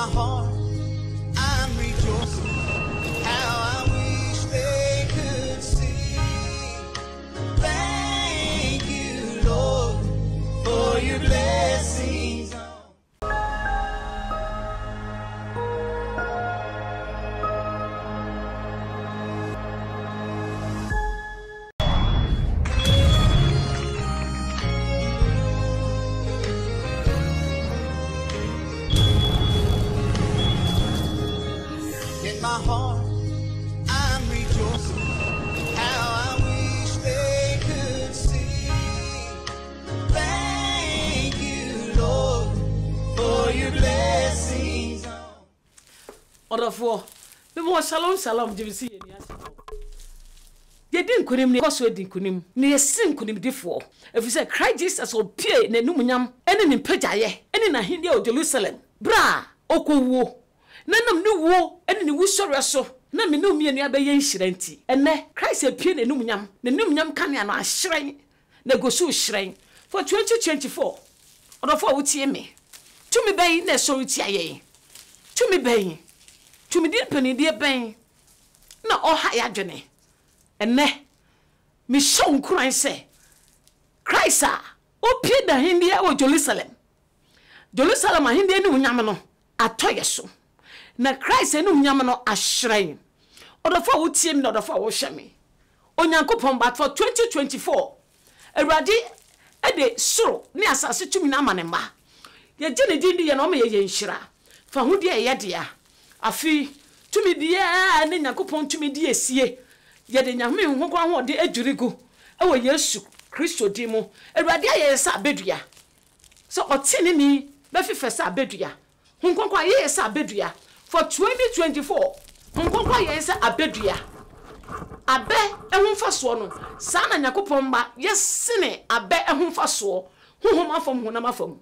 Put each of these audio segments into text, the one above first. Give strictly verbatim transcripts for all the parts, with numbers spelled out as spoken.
my heart, I'm rejoicing. How I wish they could see. Thank you, Lord, for your blessings. My heart, I'm rejoicing. How I wish they could see. Thank you, Lord, for your blessings. Order for the more shalom shalom. Do you see any? You didn't kunim ni koso edin kunim ni esin kunim difo. If you say Christ Jesus will pay ne numunyam ene ni pejaye ene na hindi o Jerusalem bra okowo. Nanam ni wo ene ni wusori so na me no mienu abaye nhirenti ene Christ apie ne numunyam ne numunyam kan ya no ahyiren na gosu hyiren for twenty twenty-four odofo wutie me tumi ben na so wutie aye tumi ben tumi din pani die ben na oha ya dwene ene me show nkran se Christ a opie da hindi ya o Jerusalem Jerusalem a hindi ni munyam no atoye so na Christ enu nyam no ahyiren odofo wutie me na odofo wo hwe me onyankopon bat for twenty twenty-four awurade e de soro ne asase tumi na amanemba ye gene dindi ye no me ye nhira fa hu de ye de a afi tumi de a ne nyankopon tumi de esie ye de nyame hu kwa ho de adwirigu e wo Yesu Kristo di mu awurade aye sa bedua so otene ni be fife sa bedua hu kwa ye sa bedua for twenty twenty-four nkonkwa yense abedua abe ehunfaso no sana nyakopon ba yesene abe ehunfaso huhum afom hunam afom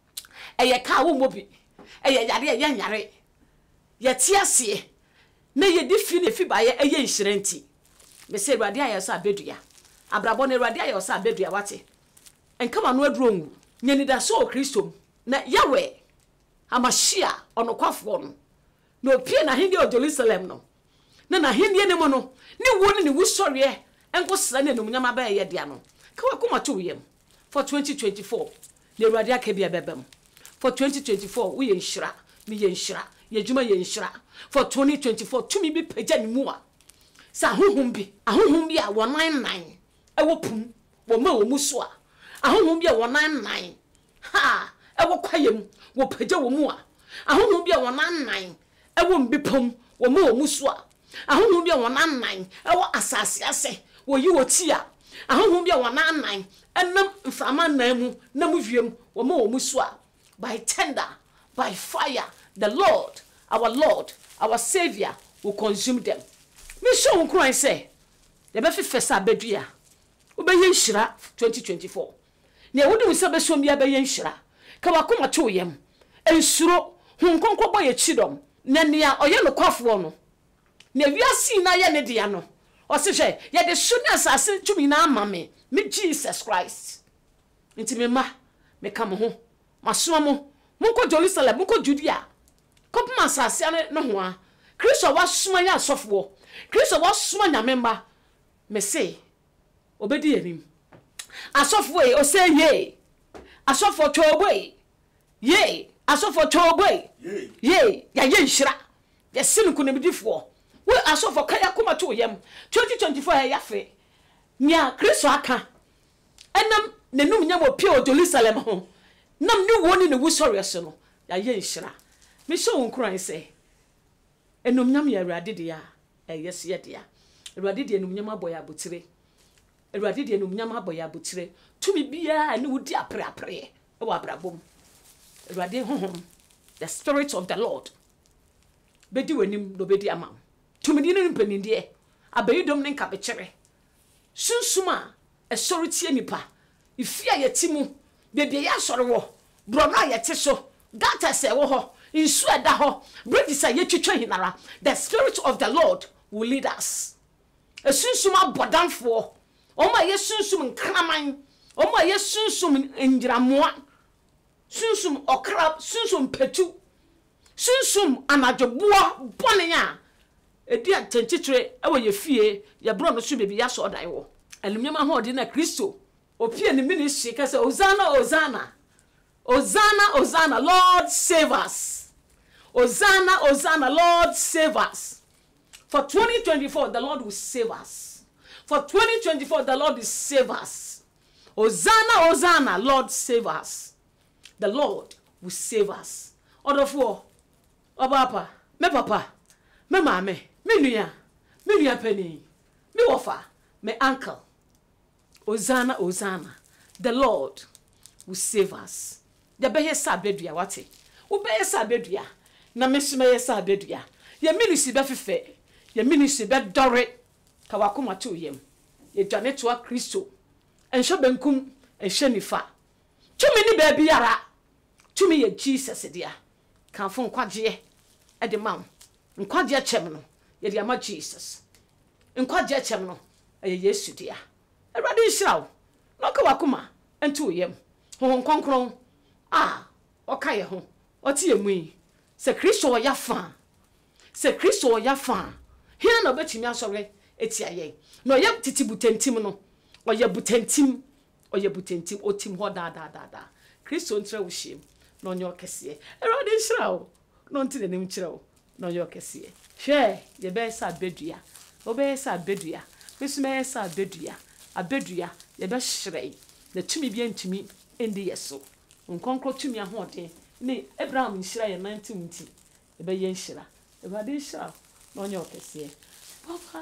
eye ka wo mobi eye yare eye nyare ye tiase na ye difi ne fi ba ye eye nhirenti me se ruade aye so abedua abrabo ne ruade aye so abedua wate enkama no aduro nyani da so Kristo na yawe amashia onokwafo no no pie na hindi o Jerusalem no na na hindi ne mo no ni wo ni wusori e enko sra na num nyama ba ye dia no ka wa kuma to yem for twenty twenty-four le ruade aka bia bebem for twenty twenty-four wo ye nhira ni ye nhira ye djuma ye nhira for twenty twenty-four tumi bi peja ni mu a sa hohom bi ahohom bi a one ninety-nine e wo pum wo ma wo muso a ahohom bi a one ninety-nine ha e wo kwayem wo peja wo mu a ahohom bi a one ninety-nine ewo mbipom wo mo muso a ahohom bia wona nan ewo asase ase wo yi wo ti a ahohom bia wona nan enam mfama nan mu na mu wiem wo mo muso a by tender by fire the Lord our Lord our Savior will consume them me show nkran say de be fefesa badua wo be yenhira twenty twenty-four ne wo de se be so bia be yenhira ka wakoma to yem ensuro hunkonko boye chidom na nia oye no kwafo no na wiasi na ye ne dia no o se hwe ye de suni asase tumi na amame me Jesus Christ nti me ma me kam ho maso mo munko Jerusalem munko Judea kopma asase no ho a Kristo wasoma ya asofo Kristo wasoma nyamemba me say obedi enim asofo e o say ye asofo twobwe ye asofo twobwe ye ya ye nhira ya sinu kunimdifo we asofo kaya kuma to yem twenty twenty-four ya fe nya Kristo aka enam nenum nya mo pie o Jerusalem ho nam ni woni ne wusori so no ya ye nhira me so nkran se enum nyam ya Awurade dia e yes ye dia Awurade dia enum nyam aboya abotire Awurade dia enum nyam aboya abotire tumi bia ne wudi apre apre e wa abrabom Awurade honhom the Spirit of the Lord bedi wanim no bedi amam tumi ni ne mpanindie abayidom ne nka bechere sunsuma e sori tie nipa ifia yetimu bebia ya sori wo brona yete so gata se wo ho insu eda ho bridges a yetwetwe hinara the Spirit of the Lord will lead us e sunsuma bodanfo o ma ye sunsum nkraman o ma ye sunsum njiramoa sunsum okra sunsum petu sunsum anadwoboa bone ya edi atenchitre ewe ye fie ye bro no so bebi ya so dan wo alumnyama ho de na Kristo opie ne ministry ka say Hosanna Hosanna Hosanna Hosanna Lord save us Hosanna Hosanna Lord save us for twenty twenty-four the Lord will save us for twenty twenty-four the Lord will save us Hosanna Hosanna Lord save us the Lord will save us odofo obapa me papa me mame me nua me nua pani me wofa me uncle Hosanna Hosanna the Lord will save us the be hesa bedua wate wo be hesa bedua na mesime hesa bedua ye ministry be fefe ye ministry be dore ka wakoma to yem ye dwane to Kristo enhwe benkum enhwe nifa tumi ni ba biara tumi ye Jesus dia kan fo nkwaje e de mam nkwaje chem no ye de ama Jesus nkwaje chem no e Yesu dia Erade Israel no ka wakoma ento yem ho nkonkron ah okaye ho oti emu se Kristo ya fa se Kristo ya fa hia na betimi asore etia ye no ye titi butentim no oye butentim oye butentim otim ho da da da da Kristo ntre wo hiem no nyo kese Erade Israel no ntine nim kire no nyo kese hwe ye be sa bedua obe sa bedua mesime sa bedua abedua ye be hyrei na tumi bi antumi endi yeso nkonkro tumi ahode ni Abraham nhyira ye nineteen nti ye be ye nhyira Erade Israel no nyo kese papa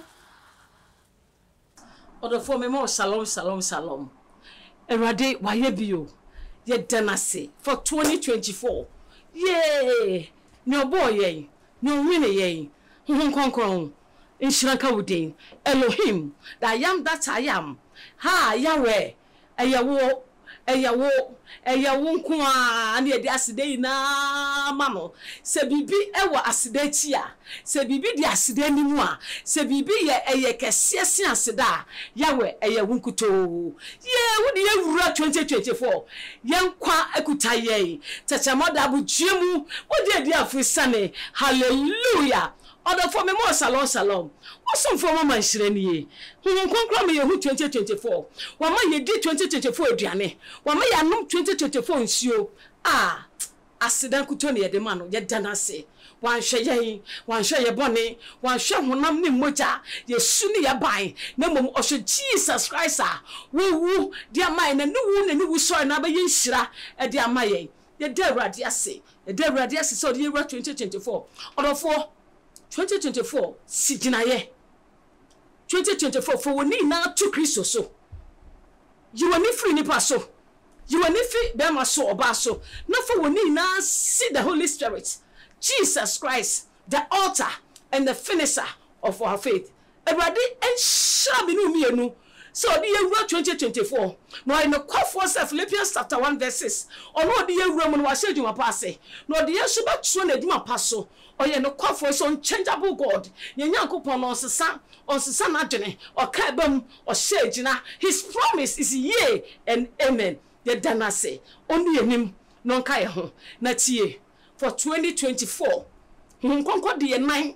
odo for me mo shalom shalom shalom Erade wa ye bio ye danase for twenty twenty-four yeah no boy ye no win ye nkonkro nhyira ka wudin Elohim that I am that I am ha Yahweh eyawo eyawo eyawo nko a na yedi aside na mamo se bibi ewo aside ti a se bibi di aside ni mu a se bibi ye eye kese se asida Yahweh eyawo nkuto ye wudi ye wura twenty twenty-four ye nkwa akuta ye tetemoda bujiemu wudi edi afisane hallelujah Odo for me mo salon salon. Osom for mama nhire niye. Hu nkonkro me yehu twenty twenty-four. Wa ma ye di twenty twenty-four aduane. Wa ma ya num twenty twenty-four nsuo. Ah, asidan kuto ne ye de ma no ye danase. Wan hwe ye, wan hwe ye bone, wan hwe honam ne moja, ye su ne ye ban. Na mom ohwe Jesus Christ a. Wo wu dia mai na nu wu na nu wu so na ba ye nhira e dia mai ye. Ye de Awurade ase. Ye de Awurade ase so de ye twenty twenty-four. Odo for twenty twenty-four siginaye twenty twenty-four for woni na to Kristo so you woni free nipa so you woni free be ma so oba so na for woni na see the Holy Spirit Jesus Christ the author and the finisher of our faith Everybody and shall be no mienu so the year twenty twenty-four no in the call for Philippians chapter one verse six or no the year Roman was said you ma pass no the year suba so na dima passo or ye no call for so unchangeable God ye nyankopon no sesa on sesa na dwene or ka bam or share gina his promise is yea and amen ye danase only enim no nka ye ho na tie for twenty twenty-four nkonko de ye nine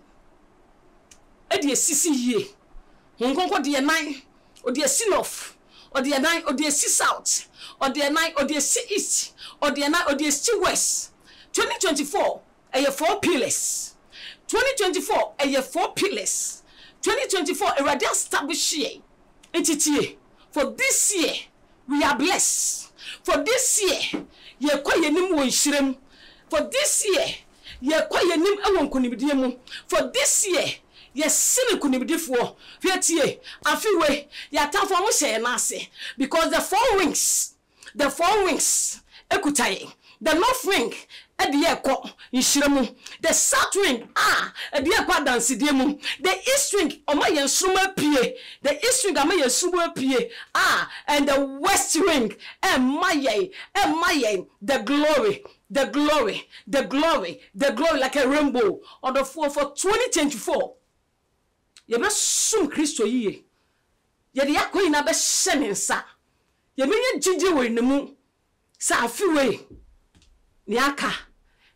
e de sisi ye nkonko de ye nine or the sinoff, or the nine, or the sea south, or the nine, or the sea east, or the nine, or the sea west. twenty twenty-four, a year four pillars. twenty twenty-four, a year four pillars. twenty twenty-four, a radical established year. Entity. For this year, we are blessed. For this year, ye kwa ye nim wo nshirem. For this year, ye kwa ye nim awon konibidie. For this year, yes, sini kunibidifo. Fetie, afiwe, ya tafo mo share na ase because the four wings, the four wings, ekutaye. The north wing, e de ekọ nhiremu. The south wing, ah, e de ekọ dansidemu. The east wing, oma ye nsuma pie. The east wing ama ye nsuma pie. Ah, and the west wing, e maye, e maye, the glory. The glory, the glory, the glory like a rainbow. On the four for twenty twenty-four. Ye be sum Kristo yiye ye de yakoyi na be hye nsa ye menye jiji we nemu sa afiwe ni aka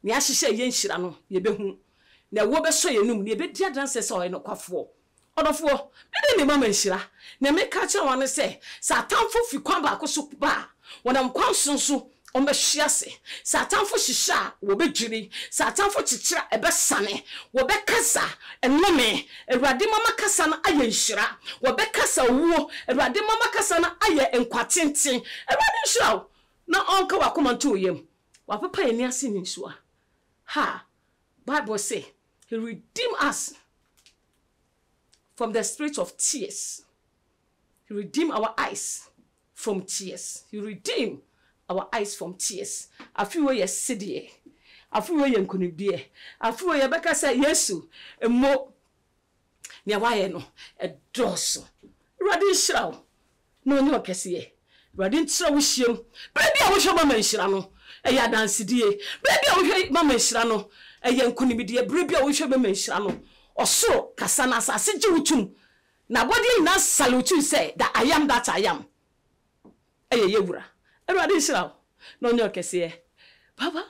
ne ahihye ye nhira no ye behu na wo beso yenum ne be dia danse se o no kwafo odofo me de ne mama nhira na me ka che won se satanfo fi kwan ba ko so ba wonam kwan sonso on be hwiase satanfo hihya wo be dwiri satanfo chichira ebe sane wo be kasa enome ewrade mama kasa na aye nhira wo be kasa wuo ewrade mama kasa na aye enkwatenten ewrade nhira na onka wakoma to yem wa papa ye ni ase ni nsuwa ha Bible say he redeemed us from the spirit of tears. He redeemed our eyes from tears. He redeemed our eyes from tears. Afiwe ye sidie. Afiwe ye nkunibie. Afiwe ye beka say Yesu emo ne waye no edoso. Radi nshira no nyo kese. Radi nshira wo hiem. Baby a wo hwe mama nshira no eya dansidie. Baby a wo hwe mama nshira no eya nkunibie. Baby a wo hwe mama nshira no osoro kasana asase jiwutum na body na salute say that I am that I am eye yewura erade nshira no nyo kese baba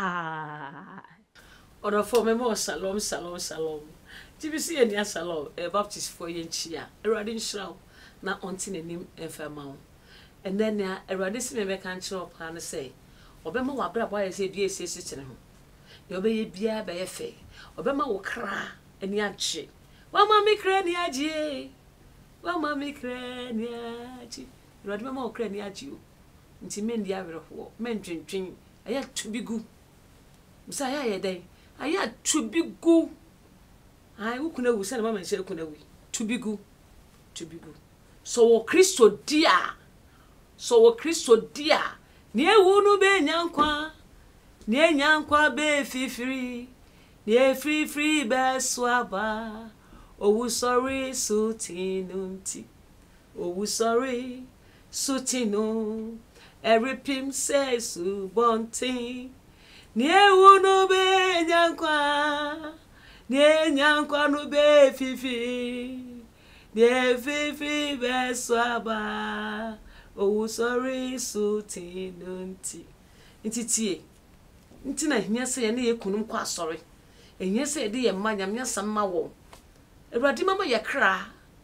odo for me mo salom salom salom tibisi enia salom e baptist for ye nchia erade nshira na onti nanim enfama and then ya erade si me be kan chiro pa na say obema wa bra boy say due ese ese kire ho ye obeye bia be ye fe obema wo kra eni achi wa mami kra ni aji wa mami kra ni aji erade mama wo kra ni aji o nti men dia werho men twentwen aya tubigu msa aya ye den aya tubigu ai ukuna wu se na mama nse ukuna wu tubigu tubigu so wo Kristo dia so wo Kristo dia ni ewu nu be nyankwa ni enyankwa be fifiri ni free free be swaba owu sorry sutinunti owu sorry sutinu every pim says bonti ni ewu nu be nyankwa ni enyankwa nu be fifiri ni fifi be swaba owu sorry sutinunti ntitie nti na hia se ye na ye kunum kwa sorry enye se de ye manya mnya samma wo ewrade mama ye kra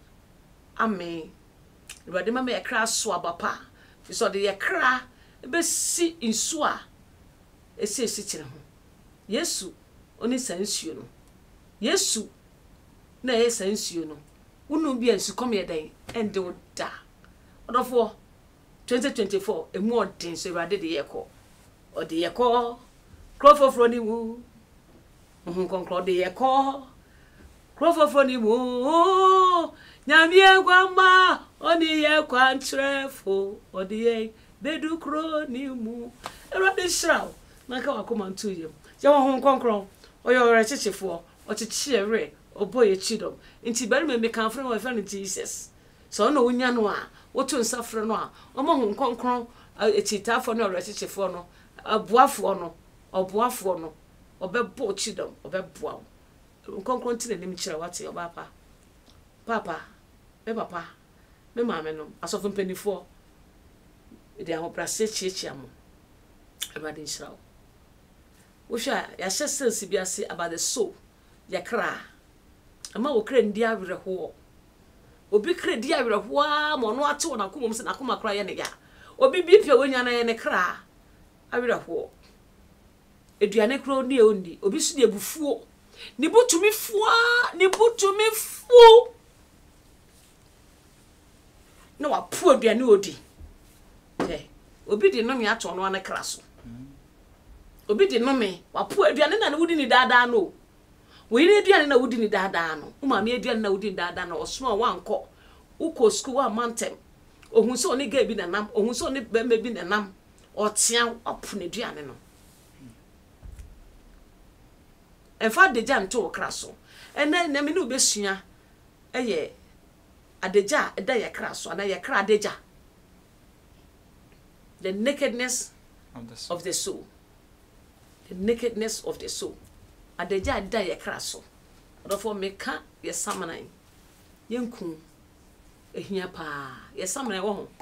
amen ewrade mama ye kra so abapa fi so de ye kra be si insu a esi esi kire ho Yesu oni sansuo no Yesu na ye sansuo no unu bi ansu kom ye den ende wo da odofo twenty twenty-four emu odin so ewrade de ye ko ode ye ko krofofro ni mu uhun konkro de ye ko krofofro ni mu nyamie gwama oni ye kwantrefo ode ye bedu kro ni mu ewrade shraw na ka wakoma ntu yem je wo hun konkro oyo re chichefo o chichi ere oboye chidom nti bari me kan frem we friend Jesus so no unya no a wotu nsafre no a omo hun konkro etitafo no re chichefo no abuafo no obuafo no obebo chidom obeboa konkro ntine nim kire wate obapa papa me papa me mama no asofo mpanifo de aho brase chichi amo ebade nshirawo wo hwa ya hyesense biase about the soul ya kra ama wo kra ndi awerho obi kra di awerho a mo no ate wona komom se na koma kra ye ne ya obi bi pia wonya na ye ne kra awerho eduane kra oni e ondi obi su de bufuo ni butumi fuo ni butumi fuo no wa pu eduane odi eh obi di no me ato no na kra so obi di no me wa pu eduane na wudi ni daadaa no we ni eduane na wudi ni daadaa no uma me eduane na wudi ni daadaa no osmo wanko uko school wa mantem ohun se oni ga bi na nam ohun se oni be me bi na nam otia opu na eduane no enfa deja nto kra so ene na me no besua eye adeja eda ye kra so na ye kra adeja the nakedness of the soul, of the soul. The nakedness of the soul. Adeja eda ye kra so therefore me ka ye samanan yenku ehia pa ye samanan wo ho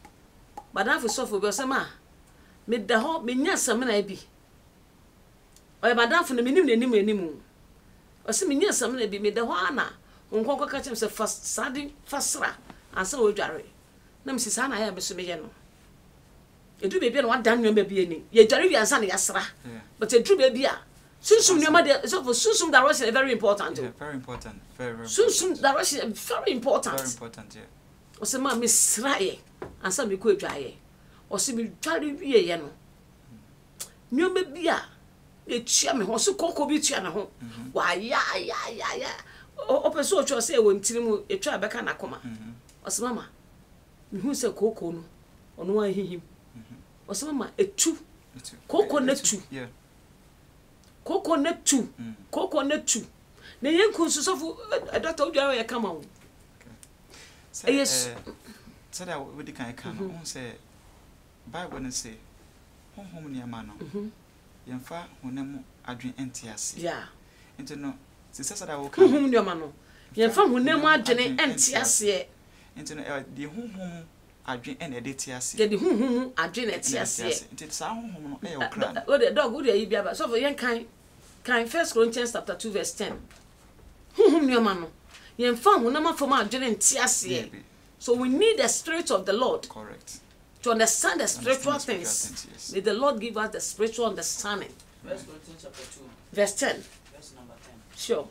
badafo sofo be osema me da ho me nya samanan bi o madam fo no menim nenim nenim o se menye sam na bi me de ho ana onkonko ka chem se fast sadi fasra ansa wo dware na me sisa na ya me so me ye no edu bebi na wadan nyo bebi ani ye dware wi ansa na yasra but edu bebi a sunsum nyo ma de so for sunsum direction is very important. Yeah, very important. Very very. Sunsum direction is very important. Very important, yeah. O se ma me sraye ansa me ko edwaye o se me dware wi ye no nyo bebi a e tua me ho so kokko bi tua me ho wa ya ya ya ya o peso o cho se e won tirimu e tua beka na koma o se mama me hu se kokko no ono an hihim o se mama etu kokko na tu Yeah. kokko na tu kokko na tu na yen kun so so doctor odwa ye kama wo So yes so that we the kind kan on say Bible no say honhom ne ama no yemfa honam adwen entiase yeah into no se se that we kan honhom ne ama no yemfa honam adwen entiase into no the honhom adwen en edetiase ye the honhom adwen entiase into sa honhom no e o kra o the dog wo dey bia ba so for yen kan kan First Corinthians chapter two verse ten honhom ne ama no yemfa honam afom adwen entiase. So we need the Spirit of the Lord. Correct. To understand the spiritual Understand things. spiritual things, yes. May the Lord give us the spiritual understanding. First Corinthians chapter two, Verse ten. verse number ten. Sure.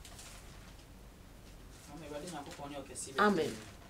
Amen.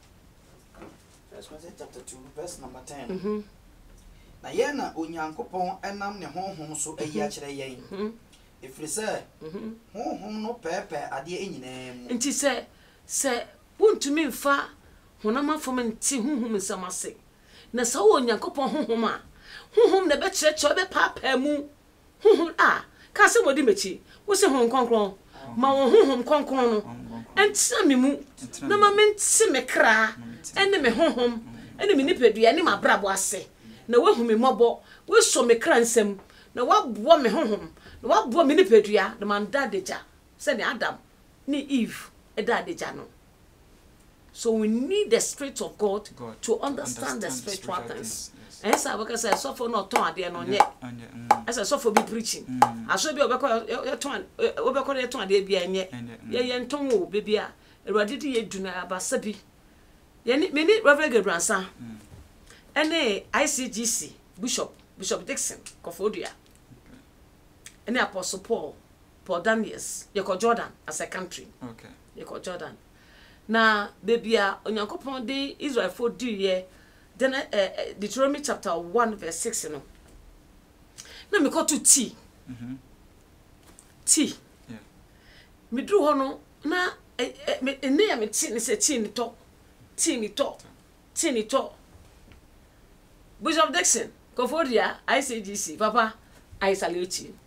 First Corinthians chapter two, verse number ten. Mhm. Na ye na onyankopon enam ne honhom so ayi a kire yen. Mhm. Efiri se Mhm. honhom no pepe ade enyina mu. Nti se se wontumi mfa honam afom nti honhom nsamase. Na sa wo Onyankopon honhom a honhom na be kyerɛkyerɛ be papa mu. Honhom a ka se modi mechi. Wo se honhom konkron. Ma wo honhom konkron no. Entina me mu. Na ma menti me kra. Ene me honhom. Ene me nipadua ne ma brabo ase. Na wahu me mobo. We so me kra nsam. Na waboa me honhom. Na waboa me nipadua. Na man da deja. Se ne Adam ni Eve e da deja no. So we need the Spirit of God, God to understand, understand the spiritual, spiritual things. And yes. I work say so for not ton ade no nye. As I so for be preaching. I so be obekọ your ton obekọ your ton ade bia nye. Ye ye nton wo baby a Erade di ye duna abasa bi. Ye ni me ni Reverend Gebransa. Ene I C G C Bishop Bishop Dixon Kofodia. Ene Apostle Paul Paul Daniels ye ko Jordan as a country. Okay. Ye ko Jordan. Na baby a Onyankopon de Israel for do ye then uh, Deuteronomy chapter one verse six you know. Na me call to T. Mhm. T. Yeah. Me dru ho no na me ene ya me T ni se T ni to. T ni to. T ni to. Bishop Dixon Kofodia I C G C papa I salute you.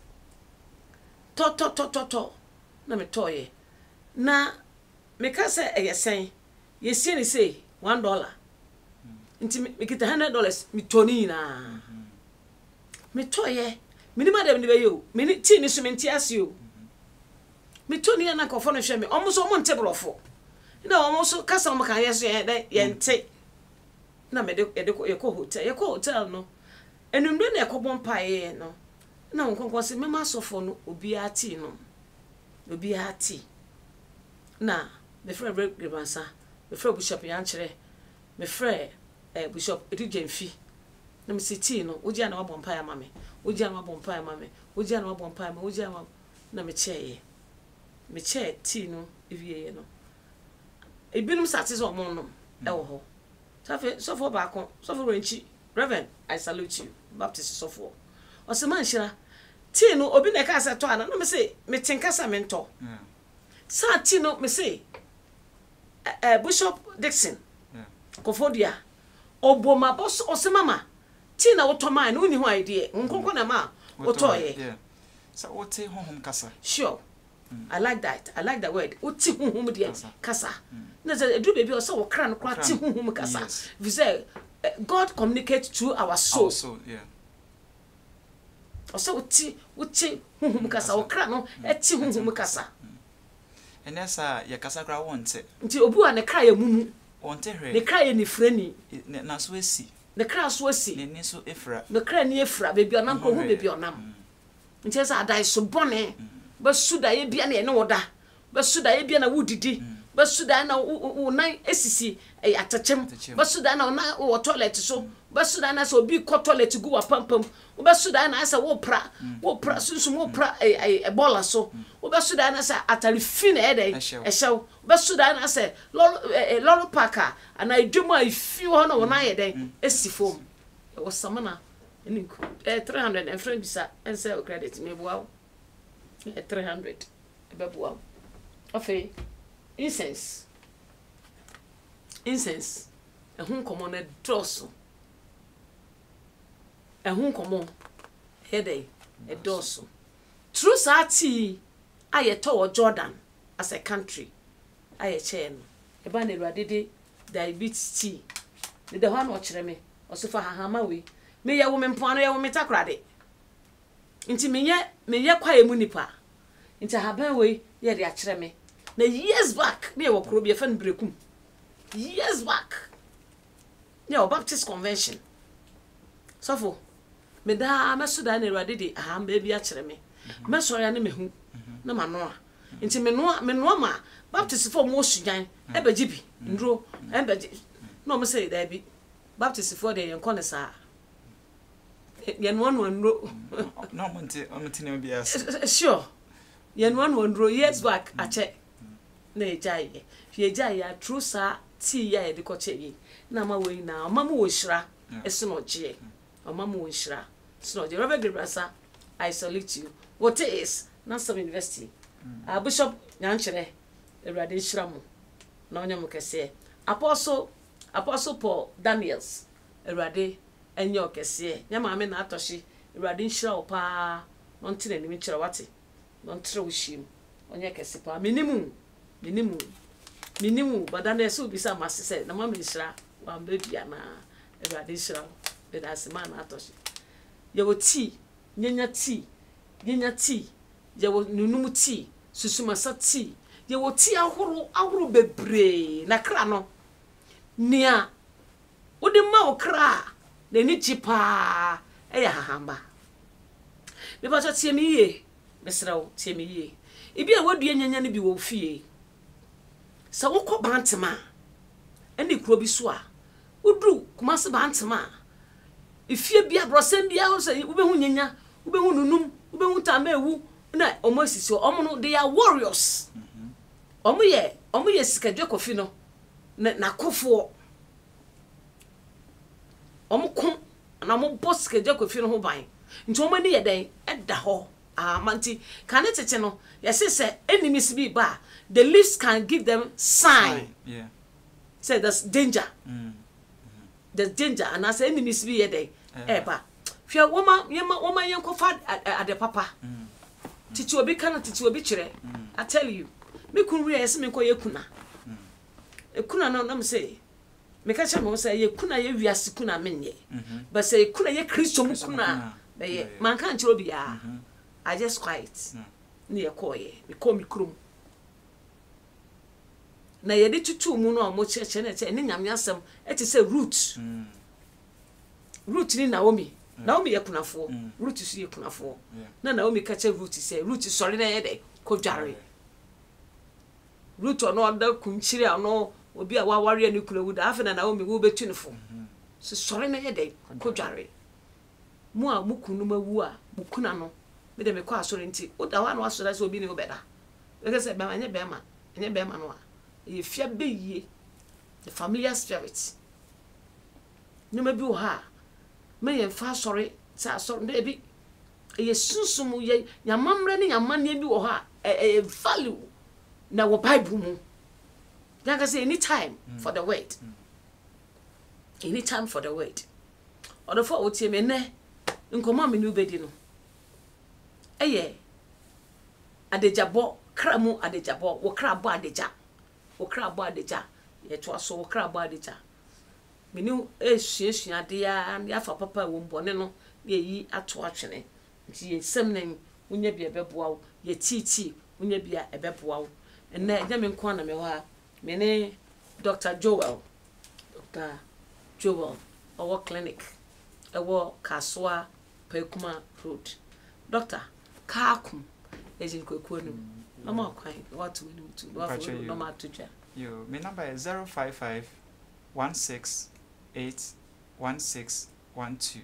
To to to to to. Na me to ye. Na me ka say e yesen ye sie ni say one dollar nti me kita hundred dollars me toni na me toye me ni madam ni be yo me ni ti ni so me nti ase yo me toni na ko fo no hwe me omo so omo ntebrofo na omo so kasa omo kan yeso ye de ye nte na me de ye ko hotel ye ko hotel no enumdo na ekobon pae no na nkonkon se me ma sofo no obi ati no obi ati na me friend Grebansa, me friend Bishop Yanchere, me friend eh Bishop Edigenfi. Na me siti no, oji ana wabon pa ya mame. Oji ana wabon pa ya mame. Oji ana wabon pa ya mame. Oji ana na me cheye. Me cheye ti no eviye no. Ebinum satis o mon no e wo ho. Safe so for ba kon, so for renchi. Reverend, I salute you. Baptist so for. O se man hira. Ti no obi na ka se to ana, na me say me tinkasa me nto. Yeah. Sa ti no me say Uh, Bishop Dixon, Yeah. Kofodia, Oboma boss or mama. Tina Otoma, no new idea. Uncle ma, Otoye. Yeah. So what say home kasa? Sure. I like that. I like the word. Uti hum dear kasa. Naza do baby or so cran crati hum kasa. We say God communicates through our soul. So yeah. Or so uti uti hum kasa or cran no eti hum kasa. And that's a yakasakra wants it. Nti obi wa ne kra ya mumu. Want it, Ne kra ya ni frani. na so esi. Ne kra so esi. Ne so efra. Ne kra ni efra baby onam ko hu baby onam. nche sa adai so bone ba suda ye bia na ye ne woda ba suda ye bia na wudidi ba suda na wo nan esisi e atachem ba suda na na wo toilet so ba suda na so bi ko toilet gu wa pampam wo ba suda na asa wo pra wo pra sunsun wo pra e e bola so wo ba suda na sa atari fine e dey e hyew ba suda na sa lolo parka ana edwom a ifi ho na wo na ye dey esifom e wo samana eninku eh three hundred and friend bisa and say credit me boaw eh three hundred e be boaw afi incense incense ehun komo na doso ehun komo hedey e doso true sati aye to Jordan as a country aye chen e ba na ruadede diabetes tea de de ho na o kire me osofa hahama we me ye wo me mpoano ye wo me takrade nti me ye me ye kwae mu nipa nti haban we ye de a kire me na years back me wo kro bi e fa n brekum years back yeah Baptist convention so for me da me so da na ruade de aha ma bi a kire me me so ya na me hu na ma no a nti me no me no ma Baptist for mo sujan e ba jibi ndro e ba no me say da bi Baptist for de yen kone sa yen one one ro no monte on tine bi as sure yen one one ro years back a che na ejai ye ejai ya true sa ti ya e de ko che yi na ma we na ma mo wo hira ese no je ma mo wo hira so no je Reverend Gabriel I salute you what is Nansam University a bishop nyanchere Ewrade hira mo na onya mo kese apostle apostle Paul Daniels Ewrade enyo kese nya ma me na atoshi Ewrade hira opa no ntine ni nchira wate no ntre wo shim onye kese pa minimu minimu minimu badana so bisa masese na ma me hira wa mbebia na Ewrade hira be da se ma na atoshi ye wo ti nyanya ti nyanya ti ye wo nunum ti susumasa ti ye wo ti ahoro ahoro bebre na kra no nia wode ma wo kra na ni chipa e ya hahamba be ba so tie mi ye besra wo tie mi ye ebi a wadua nyanya ne bi wo fie sa wo ko bantema eni kuro bi so a wudu kuma se bantema ifie bia brosem bia wo se wo be hu nyanya wo be hu nunum wo be hu tamewu na omo sisi omo no they are warriors omo ye omo ye sikadwe kofi no na nakofo omo kon na mo boss sikadwe kofi no ho ban nti omo ni ye den eda ho ah manti kan etete no ye say say enemies bi ba the leaves can give them sign yeah say there's danger mm there's danger and as enemies bi ye den e ba hwe woma yema woma yenkofa ade papa titi obi kana titi obi kire I tell you me kun wi ese me ko yekuna ekuna no na me say me ka cha me say yekuna ye wiase kuna menye but say ekuna ye Kristo mu kuna be ye man kan kire obi ya I just quiet ni ye ko ye me ko mi krum na ye de tutu mu no mo cheche na che ni nyame asem e ti say root root ni Naomi Naomi ye kunafo root su ye kunafo na Naomi ka che root say root sorry na ye de ko dware root ono da kunchire ano obi a wa ware ani kula wuda afa na Naomi wo betunfo so sorry na ye de ko dware mu a mu kunu mawu a mu kuna no me de me kwa asore nti o da wa no asore so obi ne obeda e say be ma nye be ma nye be ma no a ye fia be yie the familiar spirit nyoma bi wo ha me ye fa sorry sa sorry na bi ye sunsum ye nyamamre ne nyamane bi wo ha e value na wo Bible mu yanga say any time mm. for the word mm. any time for the word or the for otie me ne nkoma me ni ubedi no eye adejabo kramu adejabo wo krabo adeja wo krabo adeja ye to aso wo krabo adeja me ni e hyehyia de ya ya fa papa wo mbone no ye yi ato atwene nti ye sem nan wonya bia beboa wo ye titi wonya bia ebeboa wo enne nya me nko na me wa me ne Doctor Joel Doctor Joel our clinic ewo Kaswa Pekuma Road doctor Kakum. Agent Kokunum. No more kind. What to win to? What for no matter to ja. You, my number is zero five five one six eight one six one two.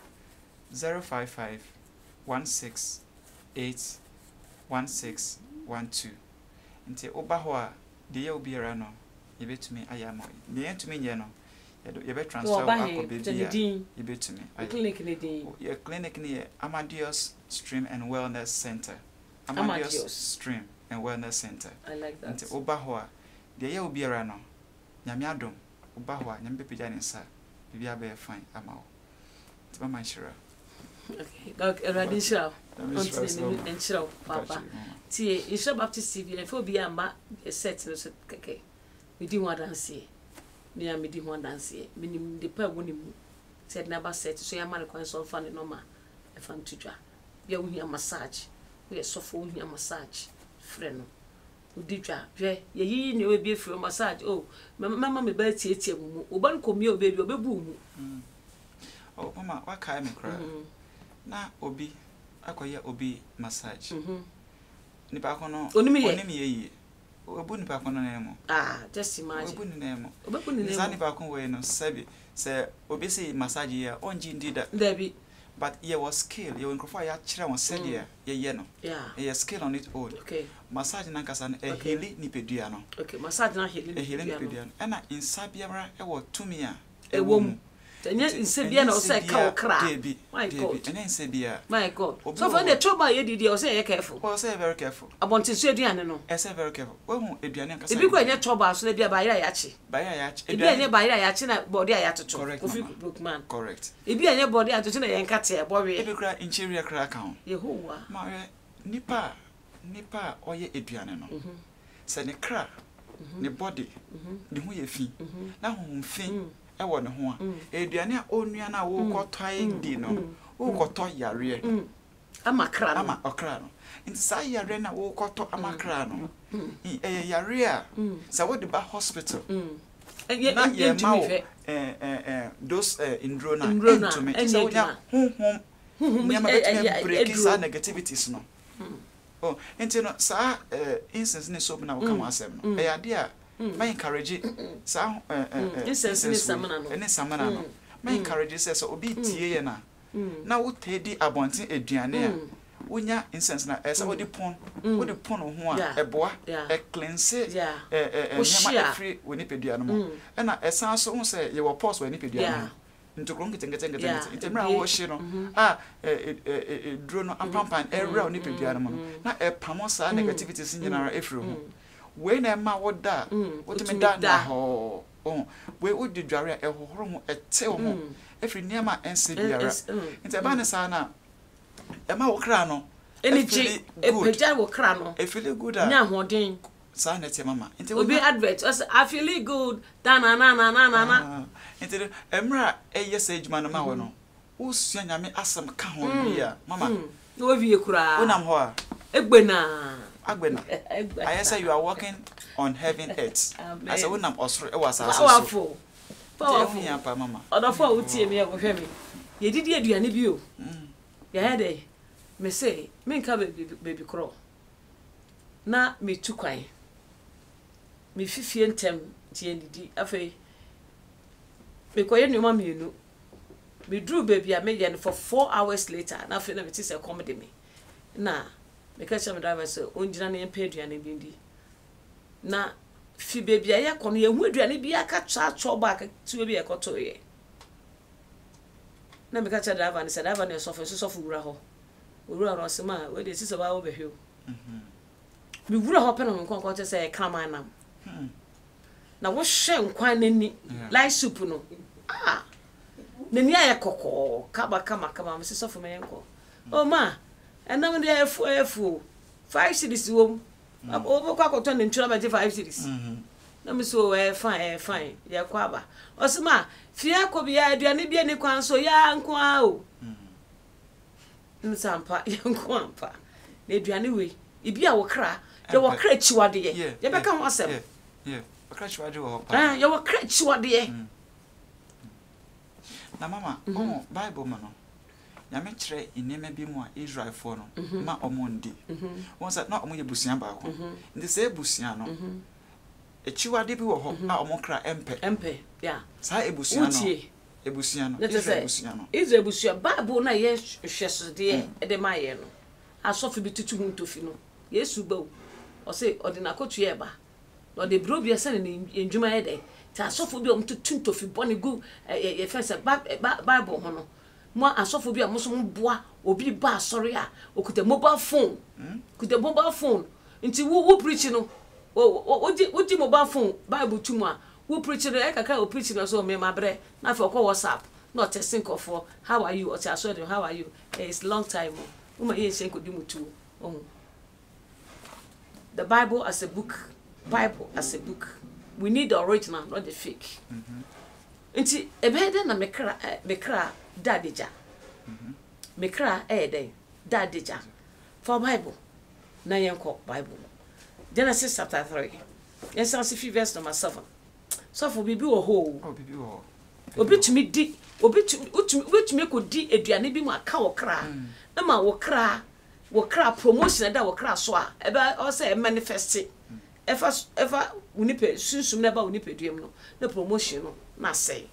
Zero five five one six eight one six one two. Nti oba ho a de ye obi era no ye betumi ayamo. De ye ntumi nye no ye be transfer akọ bebi ye betumi. Clinic ni din. Your clinic ni Amadeus Stream and Wellness Center. Amadeus, Amadeus Stream and Wellness Center. I like that. Nti oba ho a de ye obi era no nyame adom oba ho a nyame bepija ne nsa bibi abe fine ama wo. Nti ba man shira. Okay, dog already show. And show, Papa. See, in Shop Baptist T V, and for be a ma set no set keke. We didn't want to see. Me and me didn't want to see. Meaning the pair winning said never said, so your man can so funny no ma. If I'm to draw. We are here massage. We are so full here massage. Friend. We did draw. Ye, ye knew be for massage. Oh, mamma me bed tea. Oban come your baby, or boom. Oh, Mama, what kind of cry? Na obi akoye obi massage mhm nipa kono onimi ye obu nipa kono na emo ah just imagine obu ni na emo obu ni na emo nipa kono we no sabi say obi say massage here onji ndida Debbie but here was skill you incrofo ya kire won said here ye ye no yeah ye skill on it all okay massage na kasa na eheli nipedua no okay massage na heli nipedua no na insabiara e wo tumi a e wo mu Anya insebia na o say ka okra. My God. Anya insebia. My God. So for the trouble you did you say you careful. Well, say very careful. Abontin so aduane no. I say very careful. We hu aduane nka say. Ebi ko anya trouble so na bia ba ira ya chi. Ba ira ya chi. Ebi anya ba ira ya chi na body ya toto. Kofi Bookman. Correct. Ebi anya body ya toto na ye nka te bo we. Ebi kra interior kra ka ho. Yehowa. Ma we nipa nipa oye aduane no. Mhm. Say ne kra ne body. Mhm. Ne hu ye fi. Na hu fi. E wo ne ho a eduane a onua na wo kotoi di no wo koto yare amakra no ama okra no nti sa yare na wo koto amakra no e yare a sa wo de ba hospital na ye ma wo eh eh those indro na into me so wonya honhom nya ma betre break sa negativities no oh nti no sa instance ne so na wo kama asem no e ade a my encourage sa eh eh instance ni samana no ene samana no my encourage say so obi tie ye na na wo tedi abonten aduane a wonya instance na esa wo di pon wo di pon ho a eboa e cleanse eh eh nyama free woni pedua no mo na esa so wo say ye wo pause woni pedua no ntokron kitengete ngete ntemra wo hye no ah eh eh dro no ampampan e real ni pedua no mo na e pamo sa negativities nyinara efiri ho we na ma wo da wo timi da na ho oh we wo di dware e hohoro ho ete ho efri niama ense biara nti ba ne sa na e ma wo kra no energy e peja wo kra no e feel good a nya hoden sa na te mama nti obi advert I feel good da na na na na na nti emra e yes ejuma no ma wo no wo sua nyame asem ka ho bia mama no wie kura wonam ho a egbena Agbena. I say you are walking on heaven earth. I say wonam osro e wasa so. Powerful. Powerful. Ya pa mama. Odofo utie me e go hwe me. Ye didi aduane bi o. Mm. Ya he dey. Me say me nka baby baby kro. Na me tu kwan. Me fifie ntem tie didi afei. Me koye nyoma mienu. Me drew baby a me yen for four hours later. Na afei na me ti say comedy me. Na because I'm driver so onjina na empa aduane bi ndi na fi baby aye kono ye hu aduane bi aka cha cho back tu bi e koto ye na me ka cha driver ni say driver na sofo so sofo wura ho wura ro sema we dey see so ba wo behwe mhm mi wura ho pe no nko nko te say kama nam mhm na wo hwe nkwan nani light soup no ah nani aye kokko kaba kama kama me see sofo me nko oh ma and now they have four five cities wom obo kwa ko ton ntura ba five cities mhm na me so eh fine eh fine ya kwa ba osima fia ko bia aduane bia ni kwan so ya nko a o mhm nsampa ya nko ampa na aduane we ibi a wo kra ya wo kra chiwade ye ye beka ho asem yeah wo kra chiwade wo pa ah ya wo kra chiwade ye na mama oh bible man no ya me kire ineme bi mu a Israel for no ma omondi won say na omo ye busia ba ko ndi say busia no echiwade bi wo ho a omo kra empe empe yeah sa ebusia no ebusia no Israel ebusia no Israel ebusia Bible na ye hwesode e de maye no asofu bi tutu hu ntofi no Yesu ba o say odina kotu ye ba no de bro bia se ne ndwuma ye de ta asofu bi o tutu ntofi boni gu ye fense Bible ho no mo asofu bi a mo so mboa obi ba asori a okuta mobile phone okuta mobile phone nti wo wo preach no wo wo mobile phone Bible tumu a wo preach no e kaka o preach no so me mabre na fe ko WhatsApp not testing for how are you or say how are you it's long time wo ma yen shen ko di mutu oh the Bible as a book Bible as a book we need the original not the fake nti ebe de na mekra mekra dadeja mekra eh den dadeja for Bible na yenko Bible Genesis chapter three yes see verse number seven so for bibi wo ho oh bibi wo obi tumi di obi tumi utumi ko di aduane bi mu aka wo kra na ma wo kra wo kra promotion da wo kra so a ebe o say manifest efa efa unipe sunsum na ba unipe duam no na promotion no na say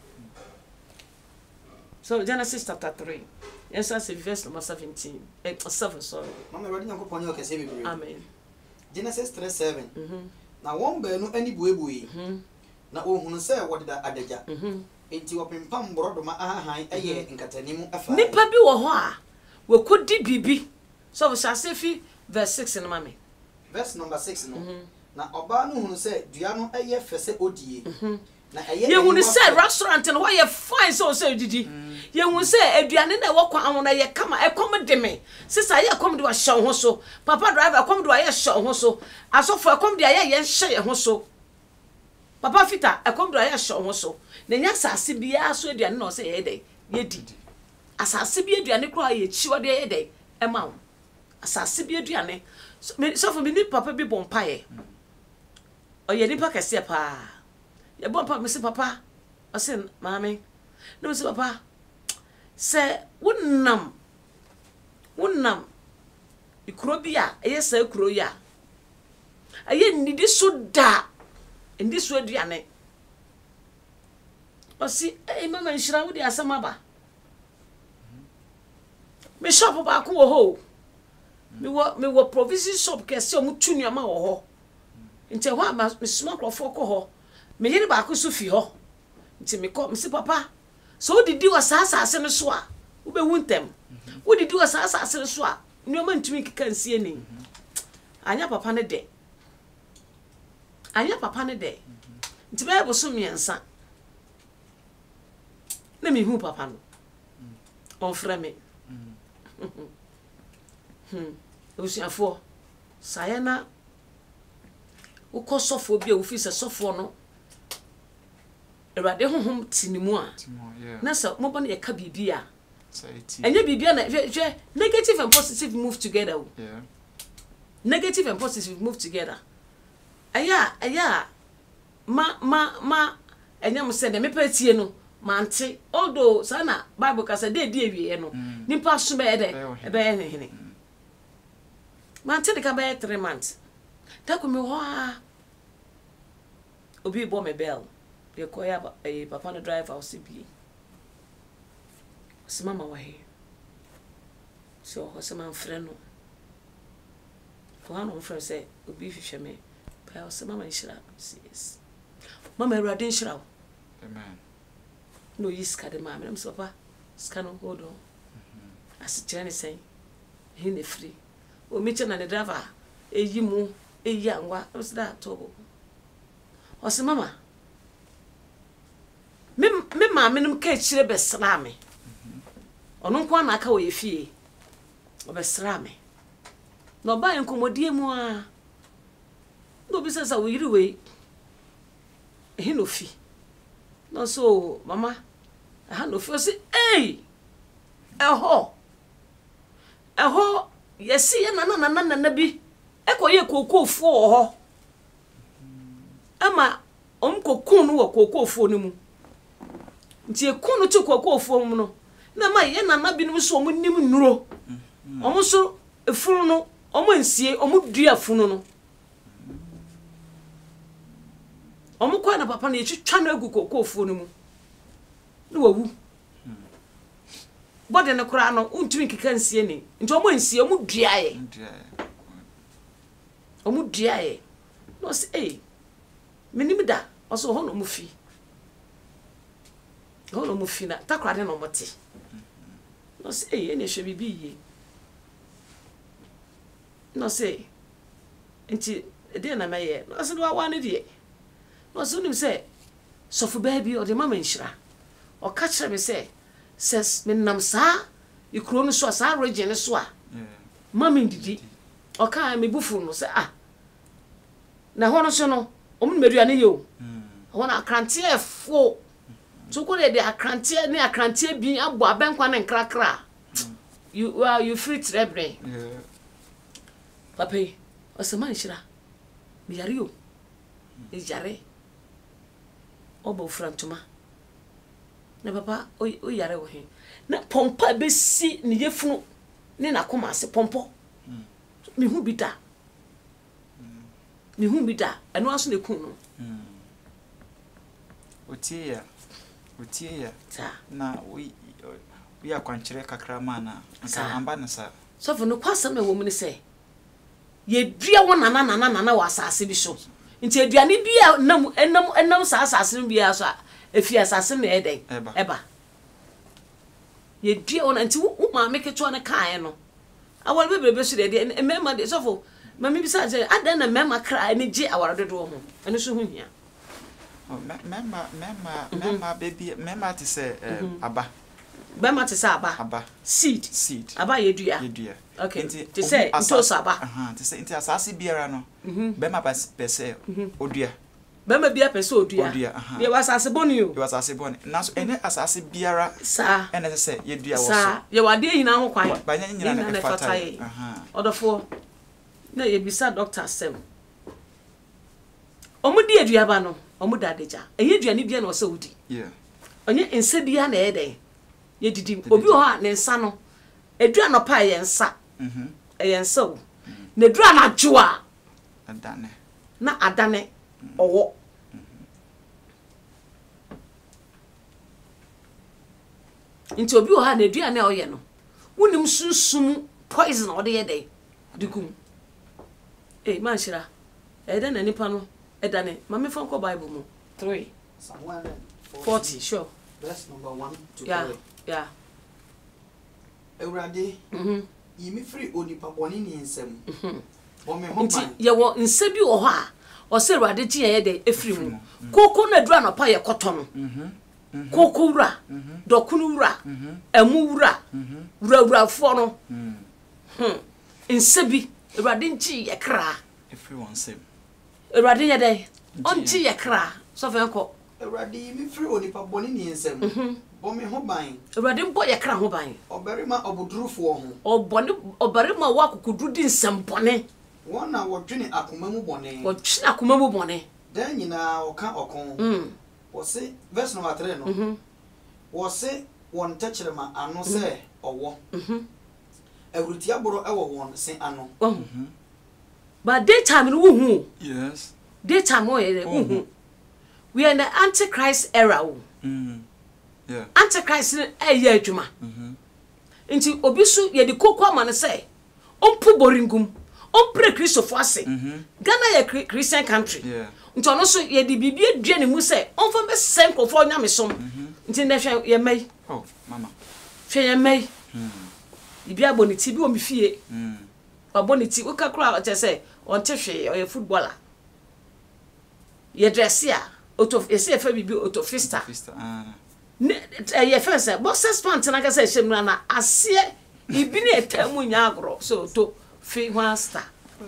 so Genesis chapter three yes see verse number seventeen eh, seven sorry mama ready nko ponye o kese bebre amen Genesis three seven mhm na won ba no ani buebuye mhm na ohunu se wode da adaja mhm enti wopempam brodoma ahan eye nkatanimu afa nipa bi wo ho a we kodi bibi so we shall say fi verse six no mame verse number six no na oba no hunu se dua no eye fese odie mhm na eye ye hunu se restaurant no ye fine so so didi ye hunu se aduane na wo kwa awon na ye kama e kom de me sisa ye kom de wa hye ho so papa driver kom de wa ye hye ho so asofo e kom de ye ye hye ho so papa fita e kom de wa ye hye ho so na nya sase bia so aduane na o se ye de ye di asase bia aduane kro ye chiwo de ye de e ma wo asase bia aduane so for me ni papa bi bon pae o ye ni pa kese pa ya bon papa me se papa o se mama no me se papa se wonnam wonnam ikro bia eye sa ikro ya aye nidi so da ndi so aduane o si eh mama nshira wo di asama ba me shop ba ko wo ho me wo me wo provision shop kese o mutunu ama wo ho nti ho ama me suma krofo ko ho me yiri ba ko so fi ho nti me ko me se papa so didi wa sasa ase ne so a wo be wuntem wo didi wa sasa ase ne so a nneoma ntumi kika nsie ni anya papa ne de anya papa ne de nti be bo so miensa na me hu papa no on frɛ me hmm osuafo sayana ukọ sofo bia wo fi se sofo no erade honhom tinimu a na so mo bana ye ka bibia enye bibia na hwe negative and positive move together yeah negative and positive move together aya aya ma ma ma enye mo se de me patie no mante although sana Bible ka say de de ewie no nipa so be de e be ye hene mante de ka be three months ta ko me ho a obi bo me bell de ko ya e papa no driver o sibi si mama wa he so ho se man frɛ no ko ha no frɛ say obi hwehwɛ me pa o se mama nshira yes mama erade nshira amen no yiska de mama am so papa ska no hold on as tell say he ne free o mi che na the driver eyi mu eyi anwa o se da to o se mama me me mama num ka chire be sra me ono nko na aka o ye fie o be sra me no ba enkomodie mu a no bi se sa wo yiri we he no fi no so mama ha no fi o se eh eho eho yesi ye na na na na bi ekoye kokofu ho ama om kokun no wo kokofu no mu nti ekun no tu kokofu mu no na ma ye na na bi no so omo nim nuro omo so efunu no omo nsie omo dua funu no omo kwa na papa na ye twitwa na agu kokko funu mu na wawu bode ne kura no untumi keka nsie ni nti omo nsie omo dua ye omo dua ye no se eh menim da oso ho no mu fi ho no mu fi na takra de no mote no se eh ene hwe bibi ye no se nti de na meye no se do wa ne de no se nim se sofu baby o de mama nshira o ka kire me se ses me nam sa ikro no so sa region so a mama ndidi o ka me bufu no se ah na hono so no omu meduane yo hono akrante efo so ko de akrante ne akrante bi abo abenkwa ne nkrakra you are you free trebre yeah papa o se man shira mi yare yo e jare obo frantuma na papa o o yare wo he na pompa be si ne yefunu ne na koma ase pompo mi hu bi da mi hu bi da eno aso ne kun no otie ya otie ya ta na we we akwankyere kakra mana nka amba ne sa so for no kwasam na wo mu ne se ye dua wo nana nana nana wa asase bi so nti aduane bia nam enam enam sa asase no bia so efi asase na eden eba ye dua wo nti wo ma meketo na kan no awal bebrebe so de de mema de so for mama bi sa je adan na mema kra ni je awar dodo ho eno so hu hia mema mema mema baby mema ti se aba mema ti se aba aba seed seed aba ye dua ye dua okay ti se nto so aba aha ti se nti asase biara no mema ba pese odua mema bia pese odua ye wasase boni yo ye wasase boni na so ene asase biara sa ene se ye dua wo so sa ye wade nyina ho kwan ba nya nyina na fata aha odofo na ye bisa doctor sem omudi aduaba no omuda adeja eye aduane bia na o se odi yeah onye ense bia na eden ye didi obi ho a ne nsa no edua no pa ye nsa mhm ye nsa o na edua na joa adane na adane owo nti obi ho a na edua na oye no wonim sunsum poison o de ye dey dikum eh manshira eda na nipa no eda ne mama fa ko bible mu three Psalm forty sure verse number one to yeah three yeah Ewrade mhm yimi free onipa boni ni nsem mhm bo me ho nti ban ye wo nse bi wo ho a o se Ewrade ji ye de efiri mu koko na dura no pa ye koto no mhm koko wura dokunu wura emu wura wura wura fo no mhm nse bi Ewrade nji ye kra everyone same Ewrade ye de onji ye kra so fe nko Ewrade yimi free onipa boni ni nsem bo me ho ban Ewrade mbo ye kra ho ban obarima obudurufo ho obone obarima wa kokudu di nsempone wona wodwene akoma mu bone wodwene akoma mu bone dan nyina oka okon mm wo se verse number three no mhm wo se won techirema ano se owo mhm ewruti aboro ewo won se ano mhm but daytime no hu yes daytime o ye hu we are in the antichrist era o mhm yeah antichrist e ye adwuma mhm nti obi so ye di kokko amane se ompu boringum ompre Christopher ase mhm Ghana ye Christian country yeah nti ono so ye di bibie dua ne mu se omfa be senko fo nyame som nti na hwe ye mai oh mama hwe ye mai mhm bibia boniti bi o mi fie mhm aboniti wo kakra che se on te hwe o ye footballer ye dress ya auto ye se fa bibi auto fista fista ah ne ye fa se boxers pant na ka se hye mu na ase ibi ne etamu nya agro so to fi wasta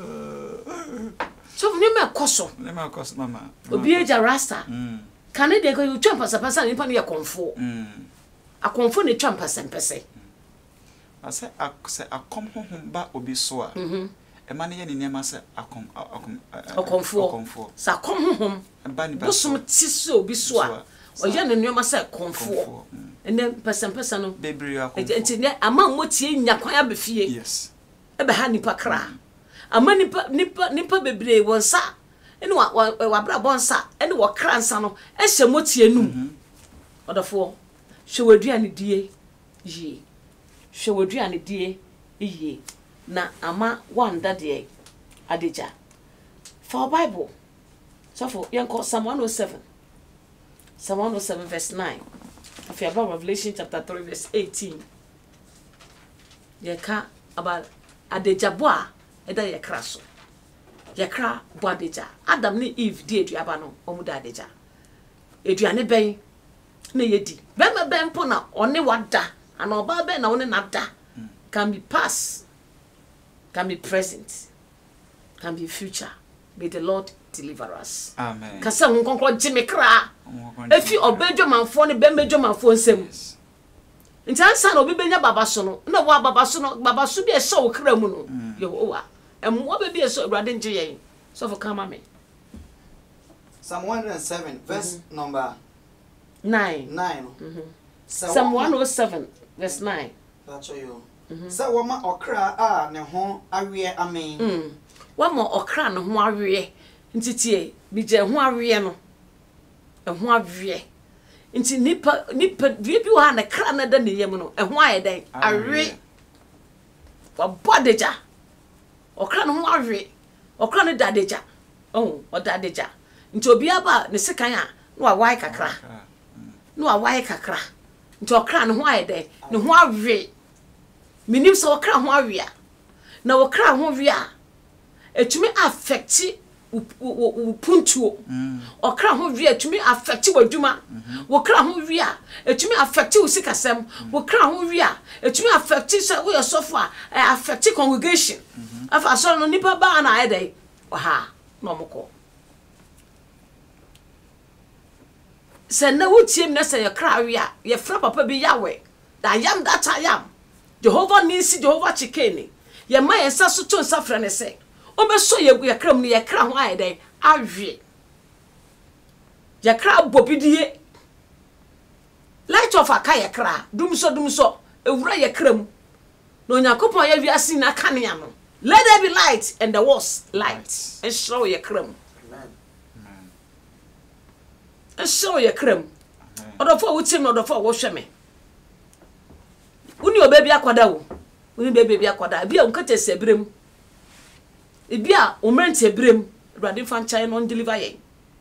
so ni me koso ni me koso mama obi eja rasta mm kan e de ko you twa pasa pasa ni pa ne ye konfo mm akonfo ne twa pasa pese ase akse akom honhom ba obi so a mhm e ma ne ye ne niam ase akom akom akonfo akonfo sa kom honhom ba ni ba bosum ti so obi so a oye ne nneoma say konfo ene person person no bebre akonfo enti ne ama motie nya kwan abefie yes ebe ha nipa kra ama nipa nipa nipa bebre wonsa ene wa wa bra bonsa ene wo kra nsa no ehye motie num odofo hwewaduane die yi hwewaduane die yi na ama wanda de adeja for Bible so for yanko Psalm one oh seven Psalm one oh seven verse nine of your Revelation chapter three verse eighteen yeka about adeja boa eda yekra so yekra bo adeja Adam ni Eve di aduaba no omuda adeja aduane ben na yedi ben ben po na one wada ana oba ben na one nada can be past can be present can be future. May the Lord deliver us. Amen. Kasa nkonkro jime kra. Efi obejo manfo ne bemejo manfo nsem. Nti ansa na obi benya baba so no, na wo baba so no, baba so bi e so wo kra mu no. Yehowa. Emwo be bi e so awrade nje yen. So for come me. Psalm one oh seven verse mm-hmm. number nine. nine. Mhm. Psalm one oh seven verse nine. That's you. Mhm. Sa woma okra a ne ho awie amen. Mm. Wama okra no ho awie ntitie bije ho awie no e ho awie nti nipa nipa bi bi ha na kra na da ne yam no e ho aye den awie wa bodeja okra no ho awie okra no dadeja oh o dadeja nti obi aba ne sekan a no wa wai kakra no wa wai kakra nti okra no ho aye den ne ho awie minim so okra ho awie na okra ho awie etumi affect upuntuo okra ho wi etumi affect waduma wokra ho wi a etumi affect usikasem wokra ho wi a etumi affect so we sofo a affect congregation afa so no nipa ba na ayedai ha no moko se na wutiem na se yekra wi a ye fra papa bi yawe da yam that I am Jehovah nisi Jehovah chikeni ye ma yensa so to nsafra ne se obeso ye yakram ni yakra ho ayedai awie yakra bobidie light of aka yakra dumso dumso ewura yakram no nyakopon ya wiase na kanea no let there be light and there was light and show yakram amen and show yakram odofo wutim no odofo wo hweme uni obebi akwada wo uni bebi akwada bia unkate sebrem ebia omerente brem Awurade fa nchae no deliver yen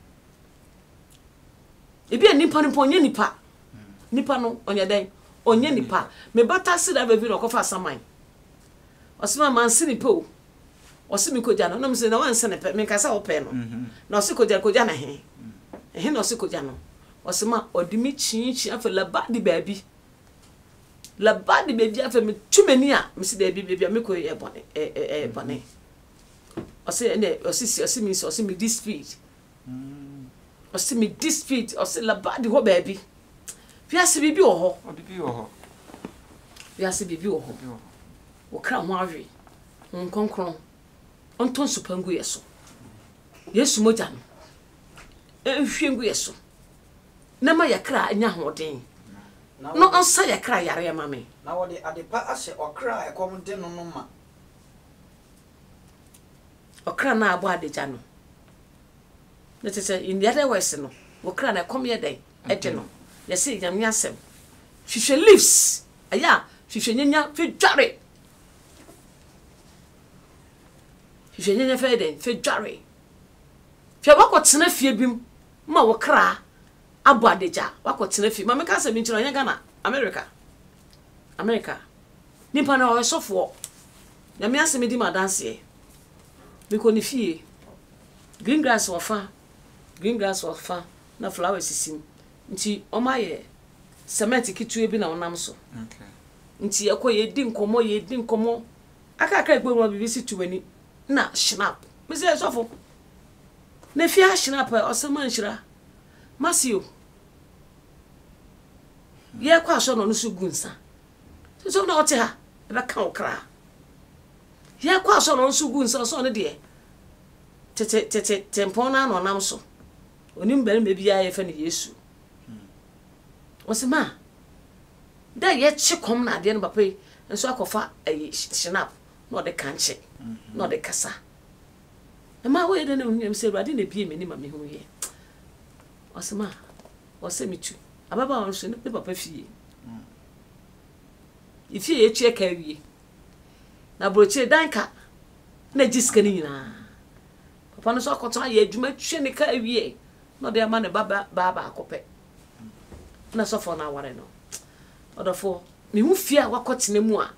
ebia nipa nipa onye nipa nipa no onye den onye nipa me bata se da bebi no kofa saman osema mansi nipa o osemi koja no no se na wanse ne pe me kasa ope no na osi koja koja na he he na osi koja no osema odimi chinchi afa laba di baabi laba di baabi afa me tumani a me se da baabi baabi me ko e bone e e bone Ose ene osi osi mi osi mi this speed. Mm. Osi mi this speed osi la bad ho baby. Fiase bibi wo ho. Bibi wo ho. Fiase bibi wo ho. Wo kra ho awe. Nkonkron. Onton supangu yeso. Yesu moja no. Ehwie ngu yeso. Na ma yakra anya hoden. No onsa yakra yare ma me. Na wo de adepa ahye okra ekom de no no ma. Okra na abo adeja no ne tete in the other words no okra na kom ye den ede no ye se yam yasem hwehwe leaves aya hwehwe nyanya fe dware hwehwe nyanya fe den fe dware fe wakotena fie bim ma okra abo adeja wakotena fie ma me ka se mi nchiro nya Ghana America America nipa na o sofo yam yasem di ma dance Biko ni fie green grass wafa green grass wafa na flowers sisim nti omaye cement kitue bi na onam so okay nti ekoye di nkomo ye di nkomo aka aka egbe mo bibisi tuwani na snap me say sofo na fie snap osema nshira masio ye kwa so no so gunsa so na ote ha e be kan okra ya kwa so no nso gu nso so ne de tete tete tempona no nam so onim bere me bia ye fa ne Yesu Osema da ye chikom na ade no papa yi nso akofa shinap no de kanche no de kasa ema we de no nyem se ruade na bie meni ma me hu ye osema osemitu ababa on so ne papa fie ifi ye chie ka wie na broche danka na jiska ni nyina papa no so akoto ye adwuma twe ne ka wie no de ama ne baba baba akope na so for na ware no odofo me hu fie a wakotene mu a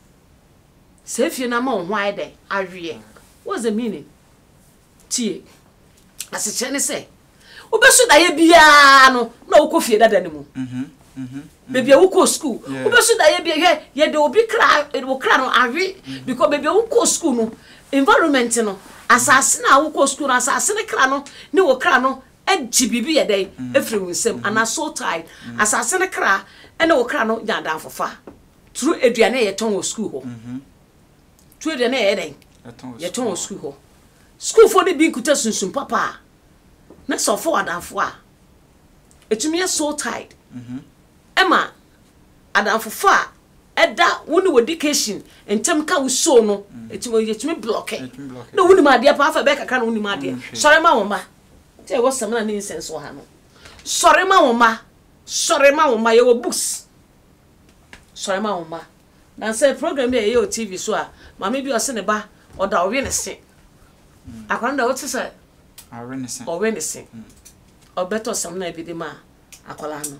se fie na ma on hwan de awie what's the meaning tie asiche ne se obesu da ye bia no na wo ko fie dada ne mu mhm mhm baby wo ko school obesu da ye bia ye ye de obi kra wo kra no awie because baby wo ko school no environment no asase na wo ko school no asase ne kra no ne wo kra no agyi bibi ye dey efri winsem ana so tight asase ne kra ene wo kra no nya dan fofa tru eduane ye ton wo school ho mhm tru eduane ye dey ye ton wo school ho school for the bi nkuta sunsun papa na so for adanfo a etumi so tight mhm ema adanfo fa eda woni wo education entem ka wo so no etumi etumi block na woni ma de pa fa be kaka na woni ma de sori ma wo ma te wo samna ni sense wo ha no sori ma wo ma sori ma wo ma ye wo books sori ma wo ma dan say program be ye o T V so a ma me bi o se ne ba o da o we ne se akwanda o te se a we ne se o we ne se o beto samna bi de ma akwala no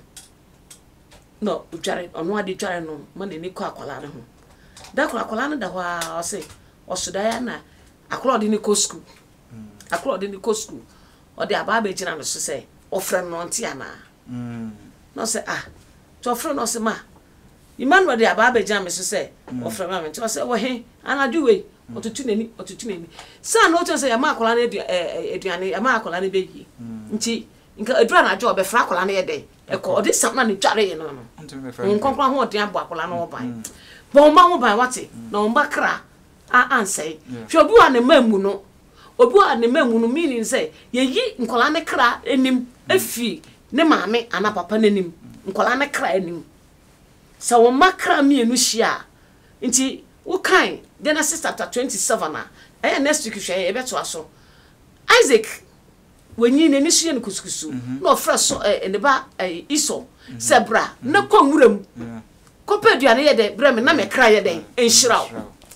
no udware ono ade dware no ma ne ni ko akwala ne ho da ko akwala no da ho a o se o suda ya na akwala de ni ko school akwala de ni ko school o de aba ba gina no so se o friend no ntia na mm no se ah to friend no se ma Emmanuel de aba ba gina me so se o friend ma me to se wo he anaju we otutu neni otutu neni sa no to se ya ma akwala na eduane ya ma akwala na beyi nti nka edura na jo be fra akwala na ye dey e ko odi samna ni tware ye no no nkonkwa ho odi abo akwala na wo ban bon ma wo ban wate na wo bakra a ansai hwe obi wa ne mamu no obi wa ne mamu no meaning say ye yi nkola ne kra enim afi ne maame ana papa nenim nkola ne kra enim sa wo makra mienu hia nti wo kan Genesis chapter twenty-seven a eh next week hwe e beto aso Isaac wenyi ne ni hie ne kusukusu na ofra so eh ne ba Iso sebra na konwuram ko peduane ye de brem na me kra ye de enhiraw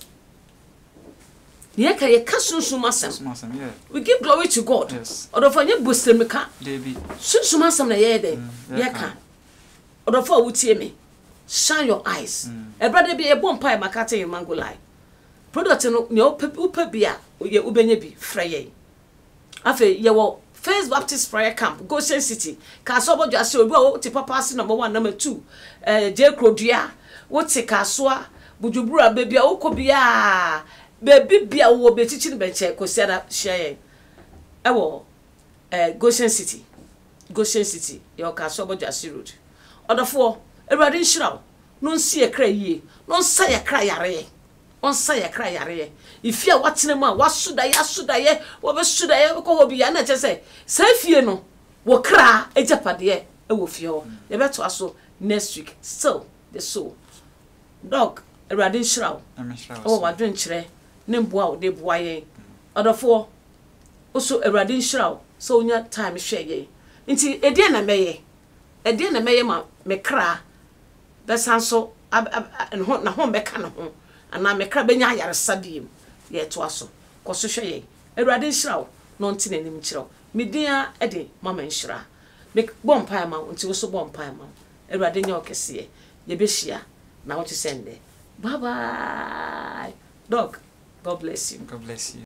ye ka ye kasunsun masem we give glory to God odofo nye bosemeka David sunsun masem na ye de ye ka odofo wutie me shine your eyes e brother bi e bom pie makate in mango lie product no ne upa bia ye ubenya bi freye afa ye wo First Baptist Prayer Camp Goshen City ka so bojo ase obi o ti papa ase number one number two eh je krodua wo ti ka so a bujubura baby a wo ko bia baby bia wo be chichi ne benche ko siada share e wo eh Goshen City Goshen City yo ka so bojo ase road odofo Ewurade nhiraw no nsi ekra yie no nsa yakra yare on sa yakra yare ifi a watene mu a wasuda ya suda ye wo be suda ye ko ho bi ya na che se sa fie no wo kra ejapade e wo fie ho ye beto aso next week still the soul dog Ewurade nhiraw o wadwen kire ne mboa wo de boa ye odofo oso Ewurade nhiraw so onya time hwe ye nti edie na meye edie na meye ma me kra besanso na ho beka na ho ana mekra benya yare sabiem ye to aso koso hweye Ewurade nhiraw no ntine nim kyerɛw media ede mama nhira me bompa ma nti wo so bompa ma Ewurade nya okese ye behia na wo sende bye bye dog God bless you God bless you